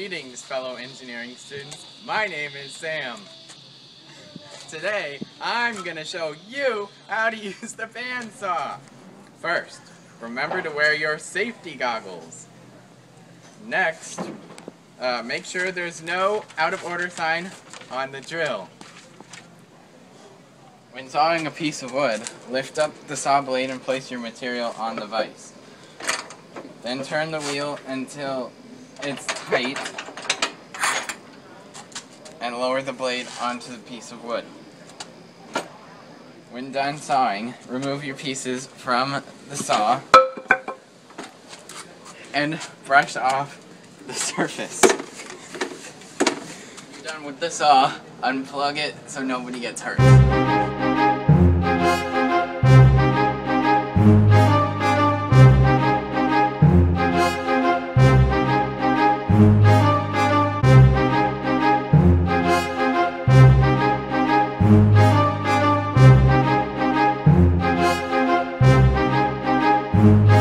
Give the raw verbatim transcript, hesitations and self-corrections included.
Greetings, fellow engineering students. My name is Sam. Today, I'm gonna show you how to use the bandsaw. First, remember to wear your safety goggles. Next, uh, make sure there's no out of order sign on the drill. When sawing a piece of wood, lift up the saw blade and place your material on the vise. Then turn the wheel until it's tight and lower the blade onto the piece of wood. When done sawing, remove your pieces from the saw and brush off the surface. When you're done with the saw, unplug it so nobody gets hurt. Thank you.